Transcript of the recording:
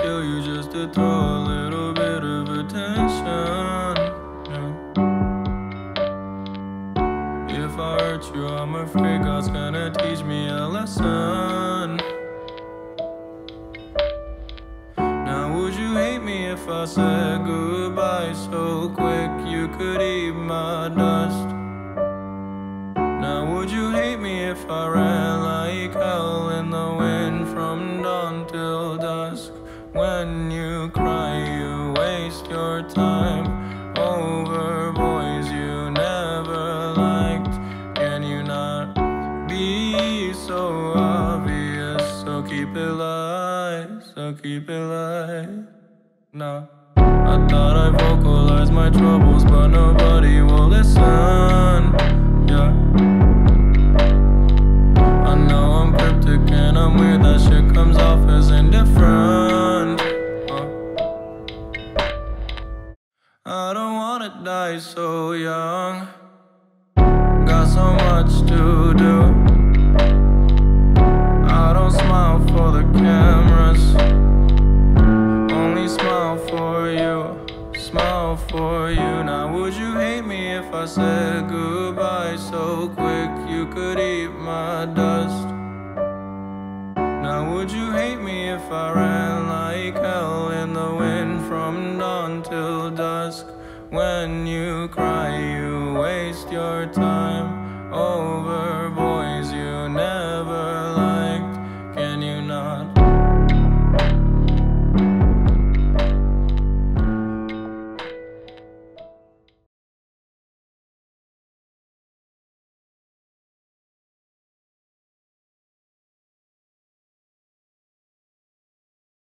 kill you just to throw a little bit of attention. Yeah. If I hurt you, I'm afraid God's gonna teach me a lesson. Now would you hate me if I said goodbye so quick you could eat my dust? Now would you hate me if I ran like hell in the wind from dawn till dusk? When you cry, you waste your time over boys you never liked. Can you not be so obvious? So keep it light, so keep it light. No, I thought I vocalized my troubles, but nobody will listen. Yeah, I know I'm cryptic and I'm weird, that shit comes off as indifferent. I don't wanna die so young, got so much to do. I don't smile for the cameras, only smile for you, smile for you. Now would you hate me if I said goodbye so quick you could eat my dust? Now would you hate me if I ran like hell in the wind from dawn till dusk? When you cry, you waste your time